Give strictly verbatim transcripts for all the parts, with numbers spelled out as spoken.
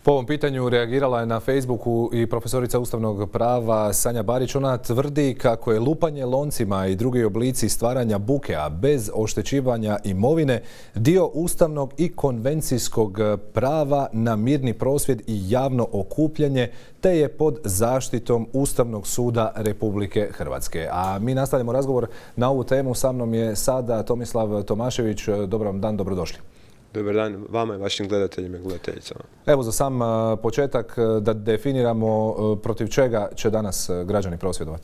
Po ovom pitanju reagirala je na Facebooku i profesorica ustavnog prava Sanja Barić. Ona tvrdi kako je lupanje loncima i drugi oblici stvaranja buke, a bez oštećivanja imovine, dio ustavnog i konvencijskog prava na mirni prosvjed i javno okupljanje, te je pod zaštitom Ustavnog suda Republike Hrvatske. A mi nastavljamo razgovor na ovu temu. Sa mnom je sada Tomislav Tomašević. Dobar vam dan, dobrodošli. Dobar dan vama i vašim gledateljima i gledateljicama. Evo za sam početak da definiramo protiv čega će danas građani prosvjedovati.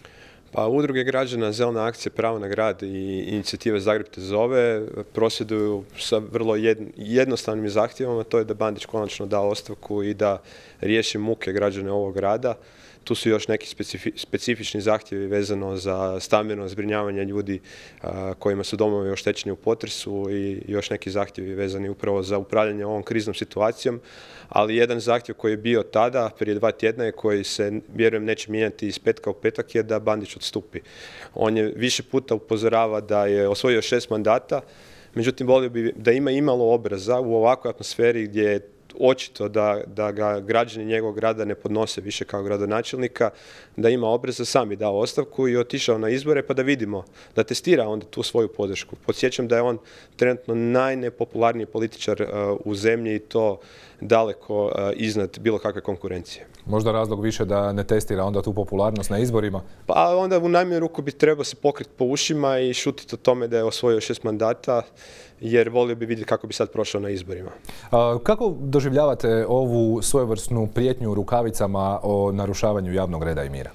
Pa udruge građana, Zelena akcija, Pravo na grad i inicijativa Zagreb te zove prosvjeduju sa vrlo jednostavnim zahtjevom, a to je da Bandić konačno da ostavku i da riješi muke građane ovog grada. Tu su još neki specifični zahtjevi vezano za stambeno zbrinjavanje ljudi kojima su domovi oštećeni u potresu i još neki zahtjevi vezani upravo za upravljanje ovom kriznom situacijom. Ali jedan zahtjev koji je bio tada, prije dva tjedna, i koji se, vjerujem, neće mijenjati iz petka u petak, je da Bandić odstupi. On je više puta upozorava da je osvojio šest mandata, međutim volio bi da ima imalo obraza u ovakvoj atmosferi gdje je očito da, da ga građani njegovog grada ne podnose više kao gradonačelnika, da ima obraza, sam je dao ostavku i otišao na izbore, pa da vidimo, da testira onda tu svoju podršku. Podsjećam da je on trenutno najnepopularniji političar uh, u zemlji i to daleko uh, iznad bilo kakve konkurencije. Možda razlog više da ne testira onda tu popularnost na izborima? Pa onda u najmanju ruku bi trebao se pokriti po ušima i šutiti o tome da je osvojio šest mandata, jer volio bi vidjeti kako bi sad prošao na izborima. A, kako doživljavate ovu svojevrsnu prijetnju rukavicama o narušavanju javnog reda i mira?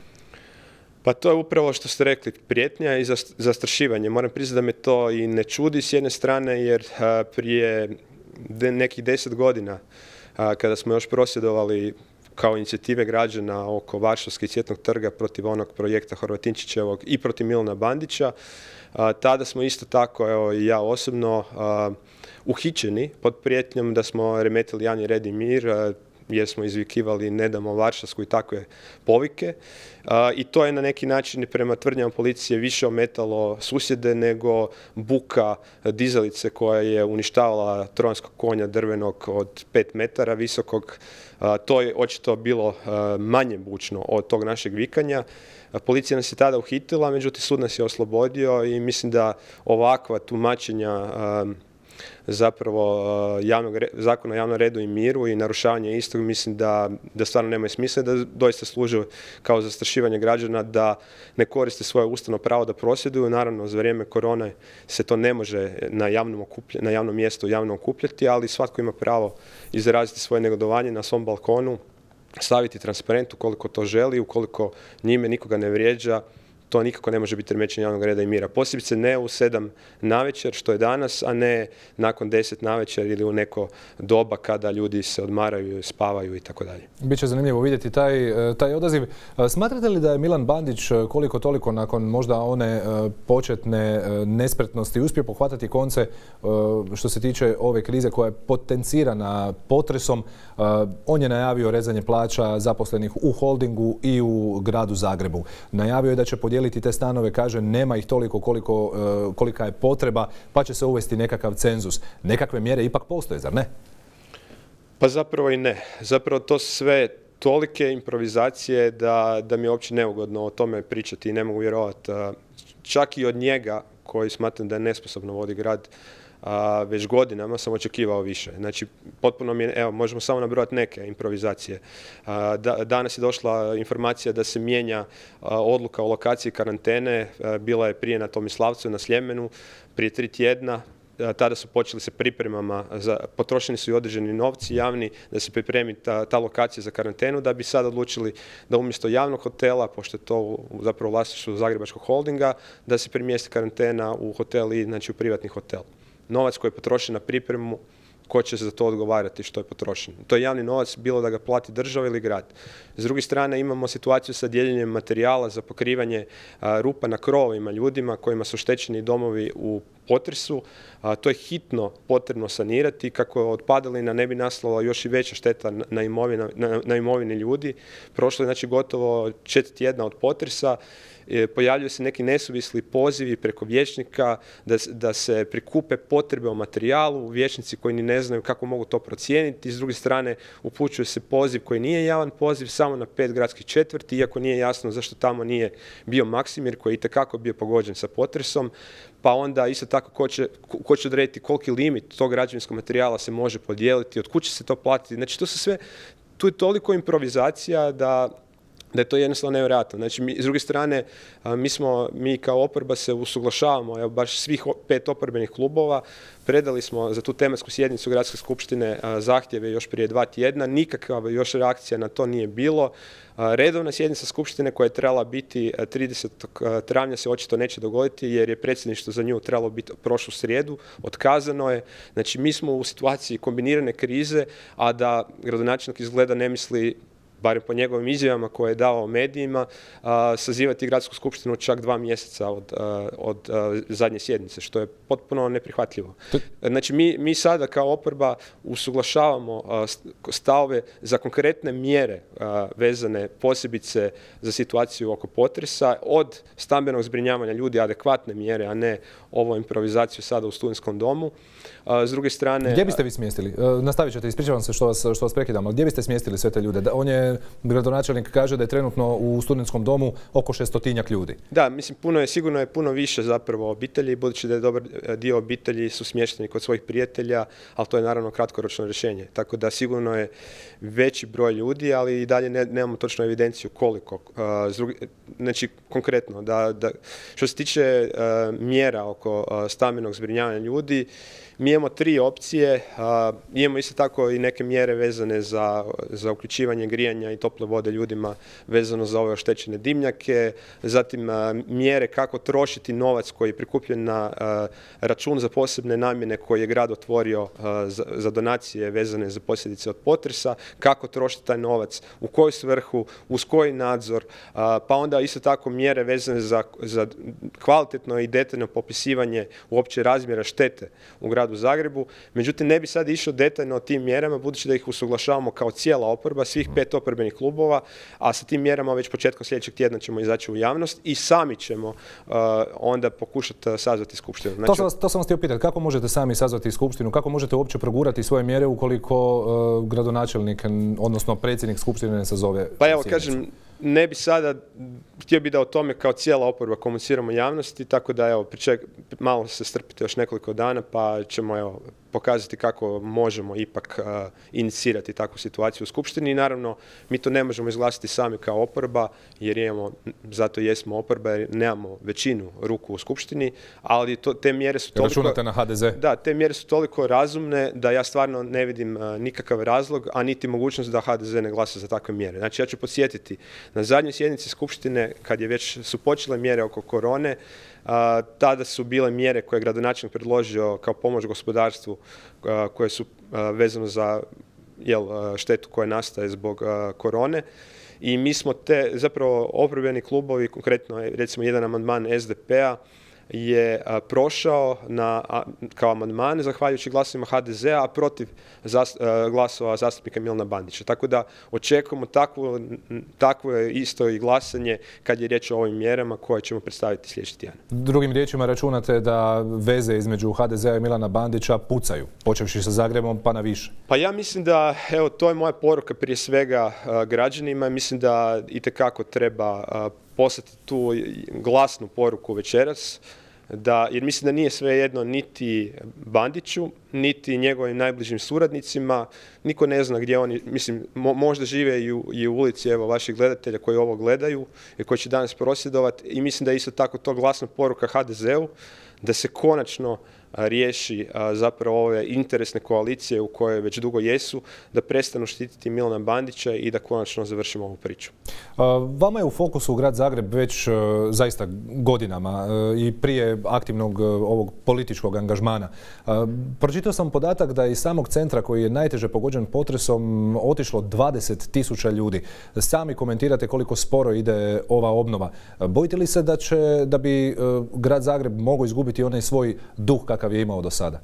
Pa to je upravo što ste rekli, prijetnja i zastrašivanje. Moram priznati da me to i ne čudi s jedne strane, jer a, prije de, nekih deset godina, a, kada smo još prosvjedovali kao inicijative građana oko Varšavskog i Cvjetnog trga protiv onog projekta Horvatinčićevog i protiv Milana Bandića, a, tada smo isto tako, evo i ja osobno, a, uhićeni pod prijetnjom da smo remetili javni red i mir, a, jer smo izvikivali ne damo Varšavsku i takve povike. A, I to je na neki način prema tvrdnjama policije više ometalo susjede nego buka dizalice koja je uništavala trojanskog konja drvenog od pet metara visokog. A, to je očito bilo a, manje bučno od tog našeg vikanja. A, policija nas je tada uhitila, međutim sud nas je oslobodio i mislim da ovakva tumačenja a, zapravo javnog, zakona o javnom redu i miru i narušavanje istog, mislim da, da stvarno nemaju smisla, da doista služe kao zastrašivanje građana da ne koriste svoje ustavno pravo da prosvjeduju. Naravno, za vrijeme korone se to ne može na javnom, okuplj, na javnom mjestu javno okupljati, ali svatko ima pravo izraziti svoje negodovanje na svom balkonu, staviti transparent ukoliko to želi, ukoliko njime nikoga ne vrijeđa. To nikako ne može biti remećenje javnog reda i mira. Posebice ne u sedam navečer, što je danas, a ne nakon deset navečer ili u neko doba kada ljudi se odmaraju, spavaju i tako dalje. Biće zanimljivo vidjeti taj, taj odaziv. Smatrate li da je Milan Bandić koliko toliko nakon možda one početne nespretnosti uspio pohvatati konce što se tiče ove krize koja je potencirana potresom? On je najavio rezanje plaća zaposlenih u holdingu i u gradu Zagrebu. Najavio je da će podijeliti te stanove, kaže nema ih toliko koliko, kolika je potreba, pa će se uvesti nekakav cenzus. Nekakve mjere ipak postoje, zar ne? Pa zapravo i ne. Zapravo to sve tolike improvizacije da, da mi je uopće neugodno o tome pričati i ne mogu vjerovati. Čak i od njega, koji smatram da je nesposobno vodi grad, a, već godinama sam očekivao više. Znači, potpuno mi je, evo, možemo samo nabrojati neke improvizacije. A, da, danas je došla informacija da se mijenja a, odluka o lokaciji karantene, a, bila je prije na Tomislavcu, na Sljemenu, prije tri tjedna. Tada su počeli se pripremama, za, potrošeni su i određeni novci javni da se pripremi ta, ta lokacija za karantenu, da bi sad odlučili da umjesto javnog hotela, pošto je to u, zapravo vlasništvu Zagrebačkog holdinga, da se premjesti karantena u hotel i znači u privatni hotel. Novac koji je potrošen na pripremu, ko će za to odgovarati što je potrošen. To je javni novac, bilo da ga plati država ili grad. S druge strane imamo situaciju sa dijeljenjem materijala za pokrivanje a, rupa na krovovima ljudima kojima su oštećeni domovi u potresu. A, to je hitno potrebno sanirati kako od padalina ne bi nastala još i veća šteta na imovini, na, na imovini ljudi. Prošlo je znači gotovo četiri tjedna od potresa pojavljuju se neki nesuvisli pozivi preko vijećnika da, da se prikupe potrebe o materijalu, vijećnici koji ni ne znaju kako mogu to procijeniti. S druge strane, upućuje se poziv koji nije javan poziv samo na pet gradskih četvrti, iako nije jasno zašto tamo nije bio Maksimir, koji je itekako bio pogođen sa potresom. Pa onda isto tako ko će, ko će odrediti koliki limit tog građevinskog materijala se može podijeliti, od kud će se to platiti. Znači, to su sve, tu je toliko improvizacija da da je to jednostavno nevjerojatno. Znači, mi, s druge strane, mi, smo, mi kao oporba se usuglašavamo, evo, baš svih pet oporbenih klubova, predali smo za tu tematsku sjednicu Gradske skupštine zahtjeve još prije dva tjedna, nikakva još reakcija na to nije bilo. Redovna sjednica skupštine koja je trebala biti tridesetog travnja se očito neće dogoditi jer je predsjedništvo za nju trebalo biti prošlu srijedu, otkazano je. Znači, mi smo u situaciji kombinirane krize, a da gradonačelnik izgleda ne misli, barem po njegovim izjavama koje je dao medijima, a, sazivati gradsku skupštinu čak dva mjeseca od, a, od a, zadnje sjednice, što je potpuno neprihvatljivo. Znači, mi, mi sada kao oporba usuglašavamo a, stavove za konkretne mjere a, vezane posebice za situaciju oko potresa, od stambenog zbrinjavanja ljudi, adekvatne mjere, a ne ovo improvizaciju sada u studentskom domu. A, s druge strane... Gdje biste vi smjestili? Nastavit ćete, ispričavam se što vas, što vas prekidam, ali gdje biste smjestili sve te ljude? On je gradonačelnik kaže da je trenutno u studentskom domu oko šestotinjak ljudi. Da, mislim, puno je, sigurno je puno više zapravo obitelji, budući da je dobar dio obitelji su smješteni kod svojih prijatelja, ali to je naravno kratkoročno rješenje. Tako da sigurno je veći broj ljudi, ali i dalje ne, nemamo točnu evidenciju koliko. Uh, drugi, znači, konkretno, da, da, što se tiče uh, mjera oko uh, stambenog zbrinjavanja ljudi, mi imamo tri opcije, a, imamo isto tako i neke mjere vezane za, za uključivanje grijanja i tople vode ljudima vezano za ove oštećene dimnjake, zatim a, mjere kako trošiti novac koji je prikupljen na a, račun za posebne namjene koji je grad otvorio a, za, za donacije vezane za posljedice od potresa, kako trošiti taj novac, u koju svrhu, uz koji nadzor, a, pa onda isto tako mjere vezane za, za kvalitetno i detaljno popisivanje uopće razmjera štete u gradu u Zagrebu. Međutim, ne bi sad išao detaljno o tim mjerama, budući da ih usuglašavamo kao cijela oporba, svih pet oporbenih klubova, a sa tim mjerama već početkom sljedećeg tjedna ćemo izaći u javnost i sami ćemo uh, onda pokušati sazvati skupštinu. Znači, to, sam vas, to sam vas htio pitati, kako možete sami sazvati skupštinu, kako možete uopće progurati svoje mjere ukoliko uh, gradonačelnik, odnosno predsjednik skupštine ne sazove? Pa evo, kažem, ne bi sada, htio bi da o tome kao cijela oporba komuniciramo javnosti, tako da evo, priček, malo se strpite još nekoliko dana pa ćemo evo, pokazati kako možemo ipak uh, inicirati takvu situaciju u skupštini i naravno mi to ne možemo izglasiti sami kao oporba jer imamo, zato jesmo oporba jer nemamo većinu ruku u skupštini, ali to, te mjere su toliko... Računate na H D Z? Da, te mjere su toliko razumne da ja stvarno ne vidim uh, nikakav razlog, a niti mogućnost da H D Z ne glasa za takve mjere. Znači ja ću podsjetiti, na zadnjoj sjednici skupštine kad je već su počele mjere oko korone, Uh, tada su bile mjere koje je gradonačelnik predložio kao pomoć gospodarstvu uh, koje su uh, vezano za jel, uh, štetu koja nastaje zbog uh, korone. I mi smo te zapravo oporbeni klubovi, konkretno recimo jedan amandman S D P-a je a, prošao na, a, kao amandman zahvaljujući glasovima H D Z-a, a protiv zas, a, glasova zastupnika Milana Bandića. Tako da očekujemo takvo, takvo isto i glasanje kad je riječ o ovim mjerama koje ćemo predstaviti sljedeći tjedan. Drugim riječima računate da veze između H D Z-a i Milana Bandića pucaju, počevši sa Zagrebom pa na više? Pa ja mislim da, evo, to je moja poruka prije svega a, građanima. Mislim da itekako treba a, poslati tu glasnu poruku večeras, da, jer mislim da nije svejedno niti Bandiću, niti njegovim najbližim suradnicima, niko ne zna gdje oni, mislim, mo, možda žive i u, i u ulici evo, vaših gledatelja koji ovo gledaju i koji će danas prosvjedovati i mislim da je isto tako to glasna poruka H D Z-u, da se konačno riješi a, zapravo ove interesne koalicije u koje već dugo jesu, da prestanu štititi Milana Bandića i da konačno završimo ovu priču. A, vama je u fokusu grad Zagreb već a, zaista godinama a, i prije aktivnog a, ovog političkog angažmana. A, pročitao sam podatak da iz samog centra koji je najteže pogođen potresom otišlo dvadeset tisuća ljudi. Sami komentirate koliko sporo ide ova obnova. A, bojite li se da, će, da bi a, grad Zagreb mogao izgubiti onaj svoj duh kakav je imao do sada?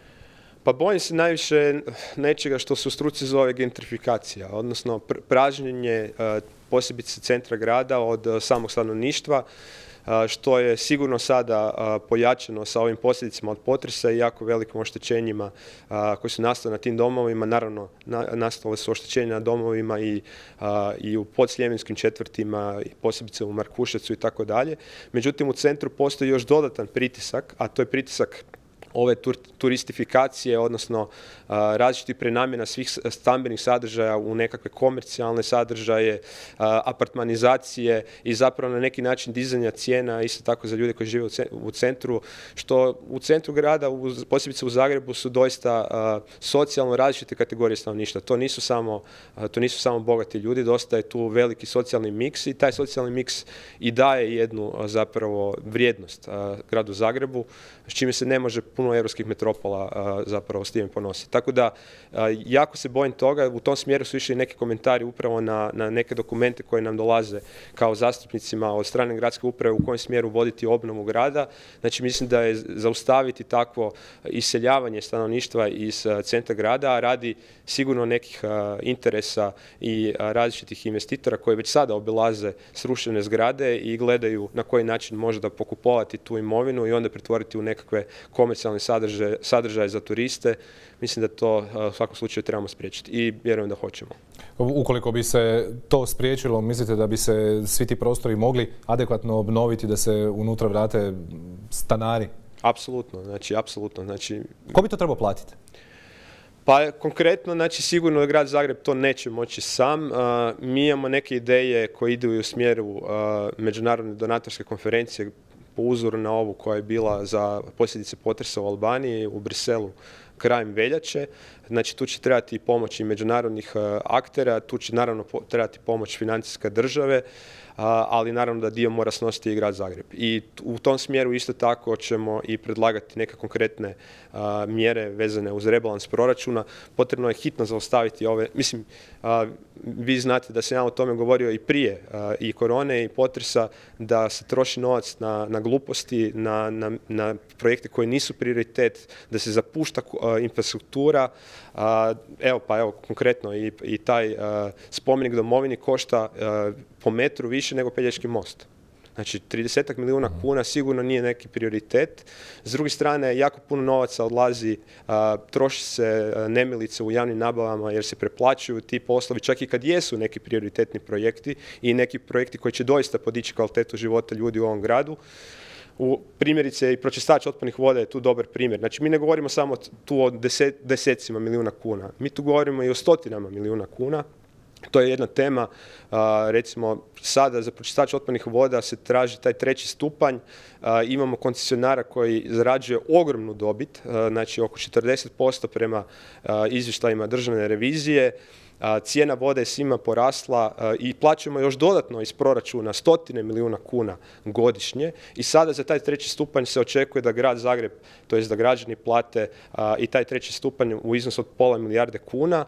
Pa bojim se najviše nečega što se u struci zove gentrifikacija, odnosno pražnjenje uh, posebice centra grada, od samog stanovništva, što je sigurno sada pojačano sa ovim posljedicama od potresa i jako velikim oštećenjima koji su nastali na tim domovima. Naravno, nastale su oštećenja na domovima i, i u podsljevinskim četvrtima, posebice u Markuševcu i tako dalje. Međutim, u centru postoji još dodatan pritisak, a to je pritisak ove tur, turistifikacije, odnosno a, različitih prenamjena svih stambenih sadržaja u nekakve komercijalne sadržaje, a, apartmanizacije i zapravo na neki način dizanja cijena isto tako za ljude koji žive u centru, što u centru grada, u, posebice u Zagrebu, su doista a, socijalno različite kategorije stanovništva. To nisu samo, a, to nisu samo bogati ljudi, dosta je tu veliki socijalni miks i taj socijalni miks i daje jednu a, zapravo vrijednost a, gradu Zagrebu, s čime se ne može puno europskih metropola a, zapravo s time ponositi. Tako da a, jako se bojim toga, u tom smjeru su išli neki komentari upravo na, na neke dokumente koje nam dolaze kao zastupnicima od strane gradske uprave u kojem smjeru voditi obnovu grada. Znači mislim da je zaustaviti takvo iseljavanje stanovništva iz a, centra grada, a radi sigurno nekih a, interesa i a, različitih investitora koji već sada obilaze srušene zgrade i gledaju na koji način možda pokupovati tu imovinu i onda pretvoriti u nekakve komercijalne sadržaje, sadržaje za turiste. Mislim da to u svakom slučaju trebamo spriječiti i vjerujem da hoćemo. Ukoliko bi se to spriječilo, mislite da bi se svi ti prostori mogli adekvatno obnoviti, da se unutra vrate stanari? Apsolutno, znači apsolutno. Znači, ko bi to trebao platiti? Pa konkretno, znači sigurno da grad Zagreb to neće moći sam. Uh, mi imamo neke ideje koje idu u smjeru uh, međunarodne donatorske konferencije po uzoru na ovu koja je bila za posljedice potresa u Albaniji, u Briselu krajem veljače. Znači tu će trebati pomoć i međunarodnih uh, aktera, tu će naravno po, trebati pomoć financijske države, uh, ali naravno da dio mora snositi i grad Zagreb. I u tom smjeru isto tako ćemo i predlagati neke konkretne uh, mjere vezane uz rebalans proračuna. Potrebno je hitno zaustaviti ove, mislim, uh, vi znate da sam ja o tome govorio i prije uh, i korone i potresa, da se troši novac na, na gluposti, na, na, na projekte koji nisu prioritet, da se zapušta uh, infrastruktura. Uh, evo pa evo konkretno i, i taj uh, spomenik domovini košta uh, po metru više nego Pelješki most. Znači tridesetak milijuna kuna sigurno nije neki prioritet. S druge strane, jako puno novaca odlazi, a, troši se a, nemilice u javnim nabavama jer se preplaćuju ti poslovi, čak i kad jesu neki prioritetni projekti i neki projekti koji će doista podići kvalitetu života ljudi u ovom gradu. U, primjerice i pročistač otpadnih voda je tu dobar primjer. Znači mi ne govorimo samo tu o deset, desecima milijuna kuna, mi tu govorimo i o stotinama milijuna kuna. To je jedna tema, recimo sada za pročistač otpadnih voda se traži taj treći stupanj, imamo koncesionara koji zarađuje ogromnu dobit, znači oko četrdeset posto prema izvještajima državne revizije. Cijena vode je svima porasla i plaćamo još dodatno iz proračuna stotine milijuna kuna godišnje i sada za taj treći stupanj se očekuje da grad Zagreb, to jest da građani plate i taj treći stupanj u iznosu od pola milijarde kuna,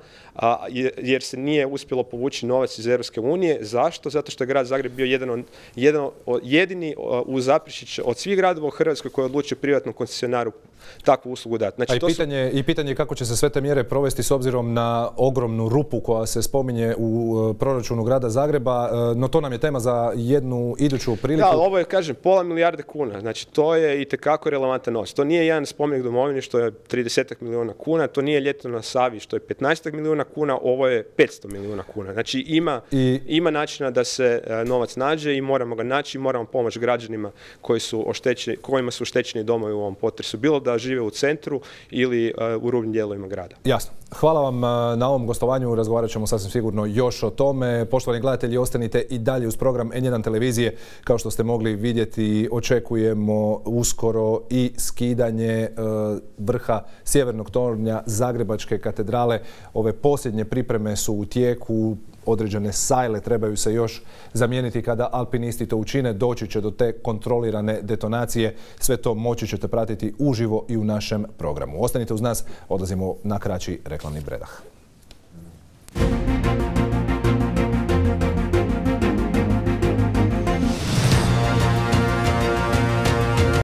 jer se nije uspjelo povući novac iz Europske unije. Zašto? Zato što je grad Zagreb bio jedan od, jedan od, jedini u Zaprešić od svih gradova u Hrvatskoj koji je odlučio privatnom koncesionaru takvu uslugu dati. Znači, A i, to pitanje, su... i pitanje kako će se sve te mjere provesti s obzirom na ogromnu rupu koja se spominje u proračunu grada Zagreba, no to nam je tema za jednu iduću priliku. Da, ovo je, kažem, pola milijarde kuna, znači to je itekako relevantan novac. To nije jedan spomenik domovini što je tridesetak milijuna kuna, to nije ljeto na Savi što je petnaestak milijuna kuna, ovo je petsto milijuna kuna. Znači ima, I... ima načina da se novac nađe i moramo ga naći i moramo pomoći građanima koji su oštećeni, kojima su oštećeni domovi u ovom potresu, bilo da žive u centru ili uh, u rubnim dijelovima grada. Jasno. Hvala vam na ovom gostovanju, razgovarat ćemo sasvim sigurno još o tome. Poštovani gledatelji, ostanite i dalje uz program en jedan televizije. Kao što ste mogli vidjeti, očekujemo uskoro i skidanje uh, vrha sjevernog tornja Zagrebačke katedrale. Ove posljednje pripreme su u tijeku. Određene sajle trebaju se još zamijeniti. Kada alpinisti to učine, doći će do te kontrolirane detonacije. Sve to moći ćete pratiti uživo i u našem programu. Ostanite uz nas, odlazimo na kraći reklamni predah.